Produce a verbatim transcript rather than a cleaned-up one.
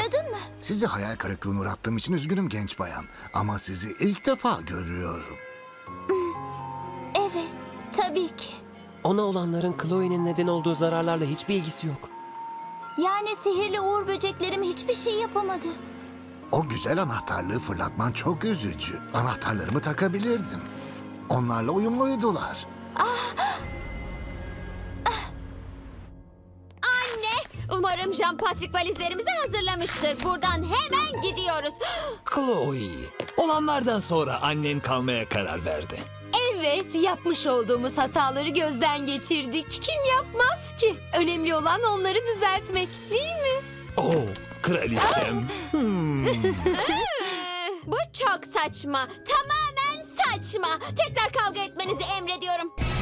Anladın mı? Sizi hayal kırıklığına uğrattığım için üzgünüm genç bayan. Ama sizi ilk defa görüyorum. Evet, tabii ki. Ona olanların Chloe'nin neden olduğu zararlarla hiçbir ilgisi yok. Yani sihirli uğur böceklerim hiçbir şey yapamadı. O güzel anahtarlığı fırlatman çok üzücü. Anahtarlarımı takabilirdim. Onlarla uyumluydular. Anne, umarım Jean Patrick valizlerimizi hazırlamıştır. Buradan hemen gidiyoruz. Chloe, olanlardan sonra annen kalmaya karar verdi. Evet, yapmış olduğumuz hataları gözden geçirdik. Kim yapmaz ki? Önemli olan onları düzeltmek, değil mi? Oh, kraliçem. Bu çok saçma. Tamamen saçma. Tekrar kavga etmenizi emrediyorum.